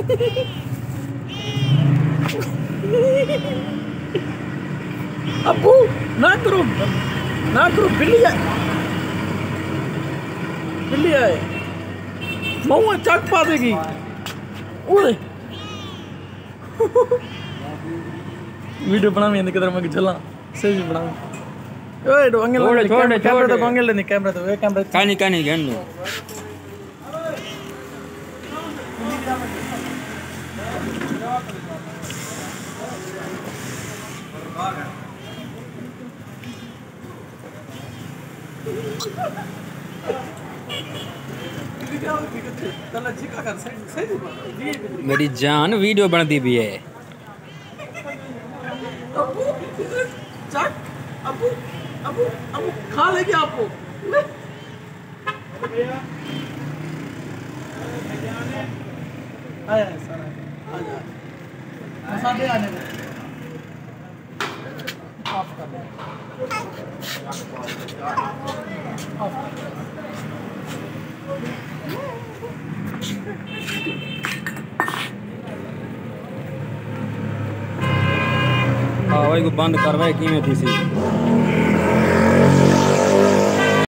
अबू ना करो बिल्ली है मऊआ चक पा देगी ओए वीडियो बनावी है किधर मैं चला सही बनाऊं ओए डोंगल छोड़ कैमरा तो डोंगल नहीं कैमरा तो ये कैमरा कानी गन मेरी जान वीडियो बनती भी है। अबू खा लेगी आपको आया सारा आजा मसाले आने में ऑफ कर दे हाँ भाई को बंद करवाए कि में थी सी